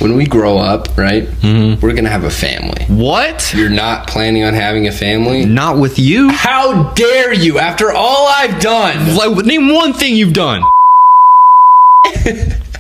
when we grow up, right, we're gonna have a family. What? You're not planning on having a family? Not with you? How dare you, after all I've done? Like, name one thing you've done.